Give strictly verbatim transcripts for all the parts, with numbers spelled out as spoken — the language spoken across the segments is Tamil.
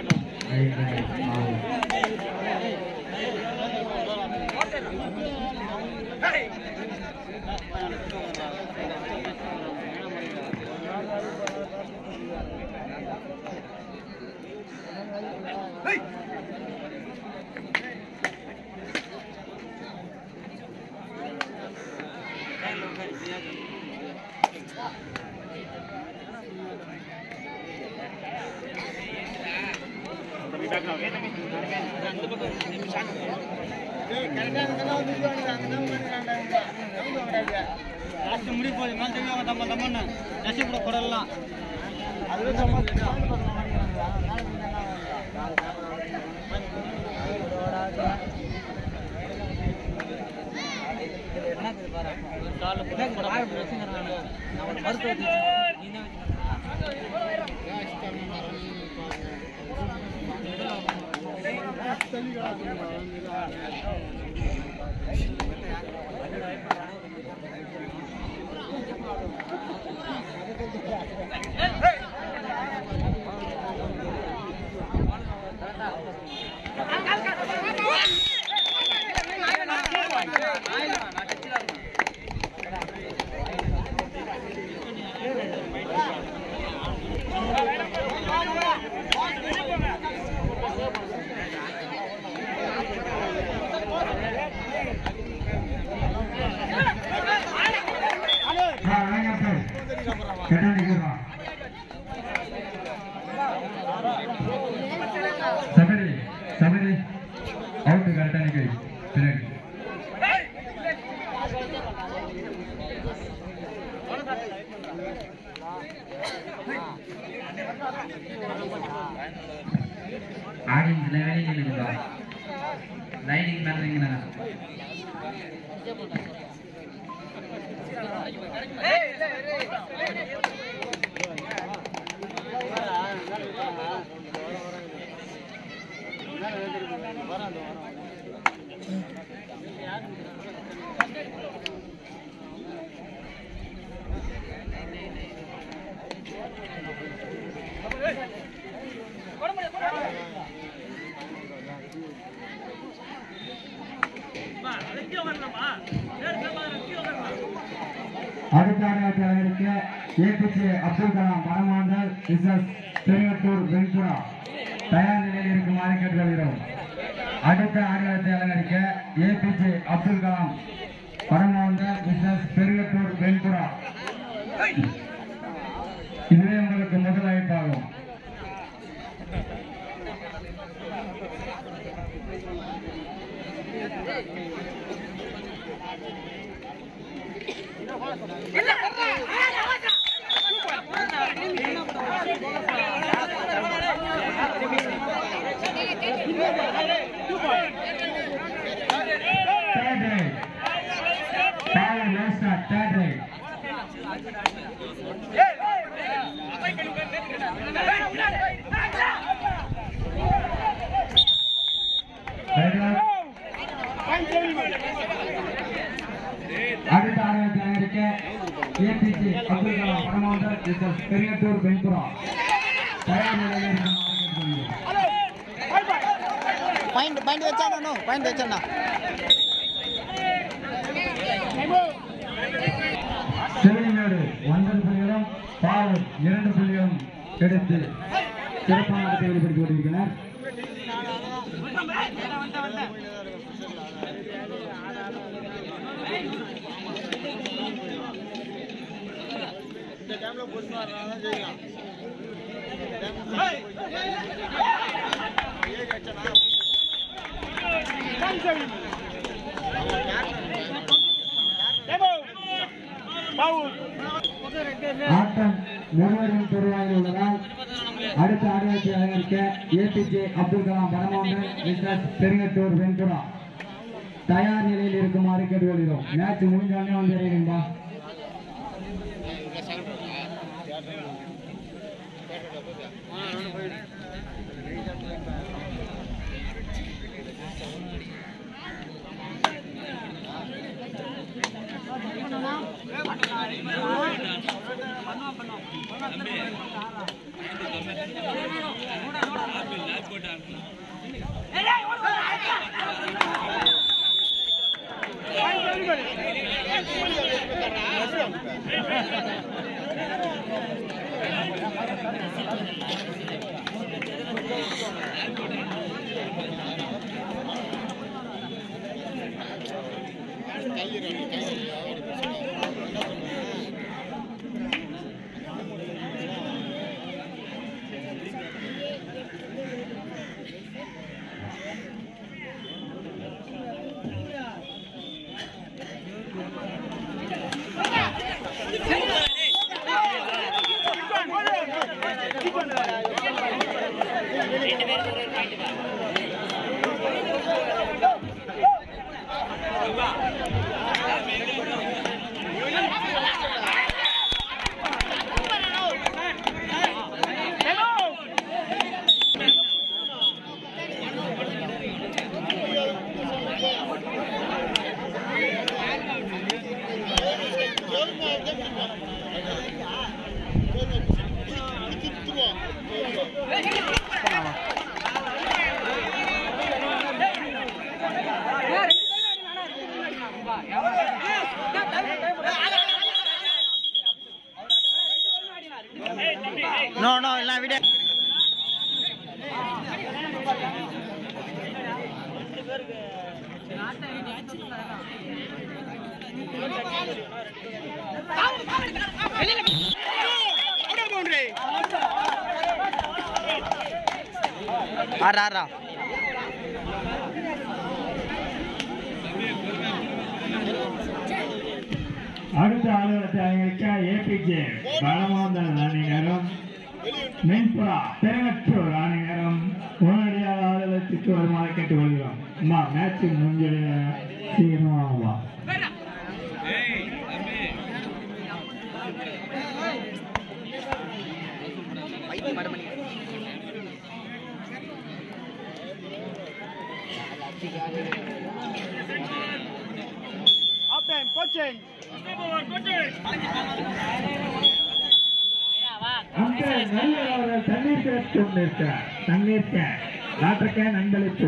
Audience leveling in the lighting nothing na. அடுத்த ஏபிஜே அப்துல் கலாம் பரமாண்டல் பிசினஸ் பெருங்கட்டூர் வெண்புரா தயார் நிலையில் இருக்குமாறு கேட்டுக்கொள்கிறோம். அடுத்த ஆடியத்தை அலங்கரிக்க ஏபிஜே அப்துல் கலாம் பரமாண்டல் பிசினஸ் பெருங்கட்டூர் வெண்புரா. இதுவே உங்களுக்கு முதல் அழைப்பாகும். அடுத்த ஆடியத்தை அலங்கரிக்க ஏபிஜே அப்துல் கலாம் பரமாண்டல் பிசினஸ் பெருங்கட்டூர் வெண்புரா தயார் நிலையில் இருக்குமாறு பாயிண்ட் பாயிண்ட் வச்சானோ நோ பாயிண்ட் வச்சானா செவிலிமேடு ஒன்பது புள்ளிகளும் பாவூர் இரண்டு புள்ளிகளும் எடுத்து சிறப்பான ஆட்டத்தை வெளிப்படுத்திக் கொண்டிருக்கிறார். ஆட்டம் முழுவதும் பெருவாயில் உள்ளதால் அடுத்த ஆடியத்தை அலங்கரிக்க ஏபிஜே அப்துல் கலாம் பரமாண்டல் பிசினஸ் பெருங்கட்டூர் வெண்புரா தயார் நிலையில் இருக்குமாறு கேட்டுக்கொள்கிறோம். மேட்ச் முடிஞ்சோடனே வந்து இறங்கும்பா. No, no, la video. Arra, arra. அடுத்த ஆளுநர் அறிவிக்க ஏபிஜே பலமோந்தன் அணியினரும் மென்புறா பெருங்கற்றூர் அணியினரும் உடனடியாக ஆளுநருக்கு வருமாறு கேட்டுக்கொள்கிறோம். அம்மா மேட்ச் முடிஞ்ச சீக்கிரமா அந்த நல்லவர்கள் தண்ணீர் கொண்டிருக்கிறார். தண்ணீர் கேன் டாக்டர் கேன் அன்பளிப்பு.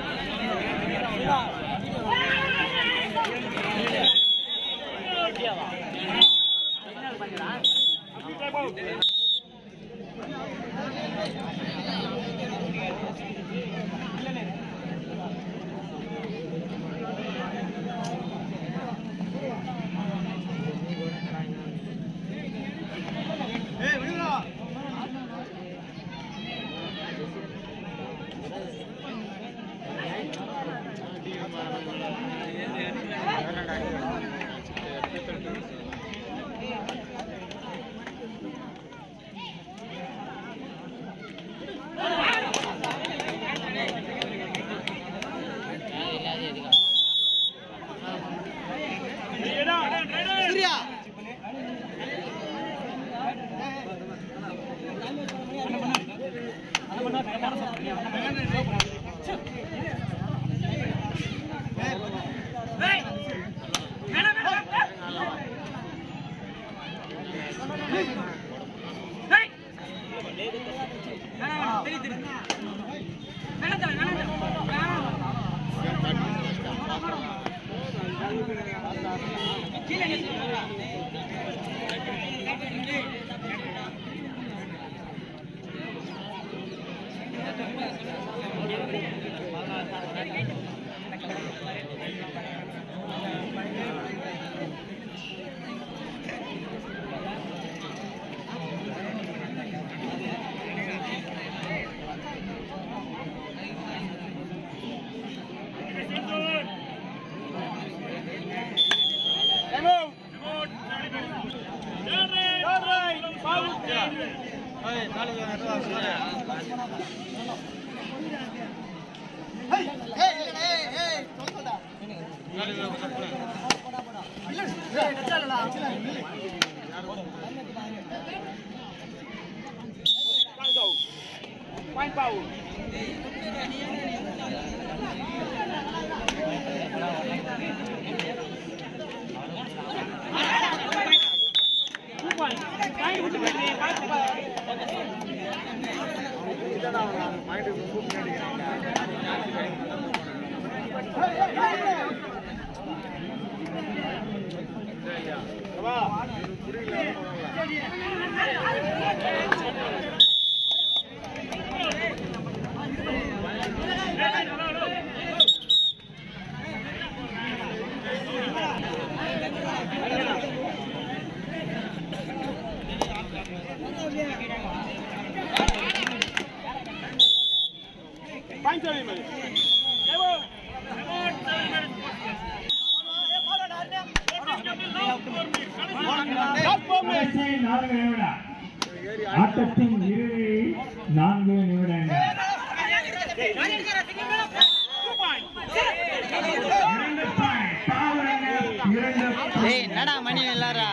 Point foul. Two points. நான்கு நிமிடம் ஆட்டத்தின் இறுதி நான்கு நிமிடங்கள் ஏய் என்னடா மணி எல்லாரா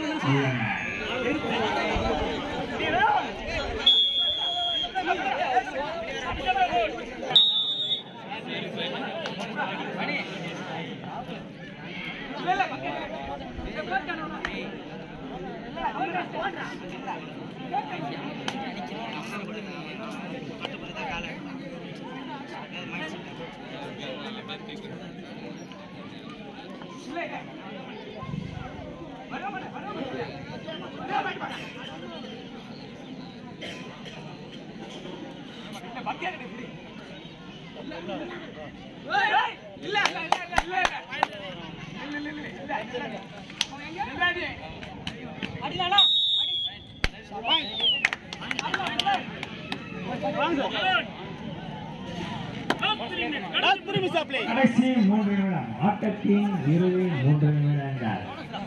கடைசி மூன்று நிமிடம் ஆட்டத்தின் இறுதி மூன்று நிமிடங்கள்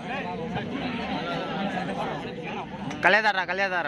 கல்யாதாரா கல்யாதாரா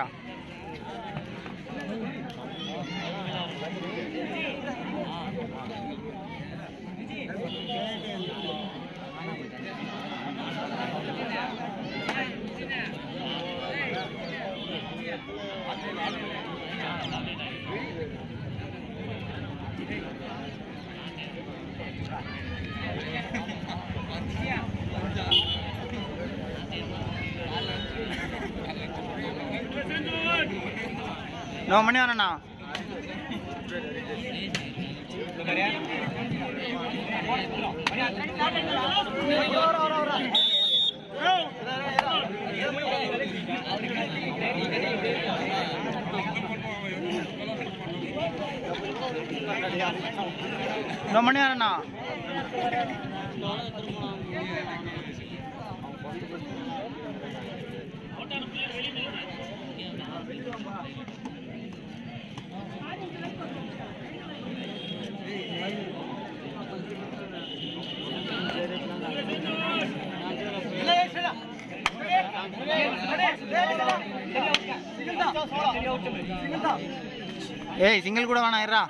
நோ மணி வரண்ணா நோ மணி வரண்ணா ஏய் சிங்கிள் கூட வேணாம் இருடா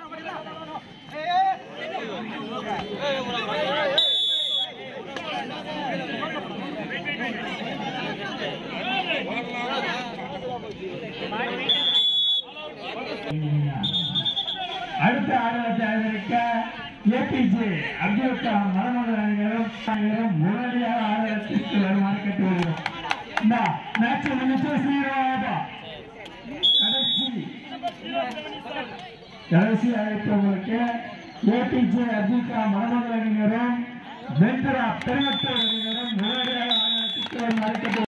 அடுத்த ஆடுகளத்தை அலங்கரிக்க ஏபிஜே அப்துல் கலாம் மரமண்டல அணியினரும் உடனடியாக ஆடுகளத்திற்கு வருமாறு கேட்டுக்கொள்கிறோம். இந்த மேட்ச் முடிச்சு சீராக கடைசி கடைசி அழைப்பவர்களுக்கு ஏபிஜே அப்துல் கலாம் மரமண்டல அணியினரும் வெண்புறா பெருமத்தூர் அணியினரும் உடனடியாக ஆடுகளத்திற்கு வருமாறு கேட்டு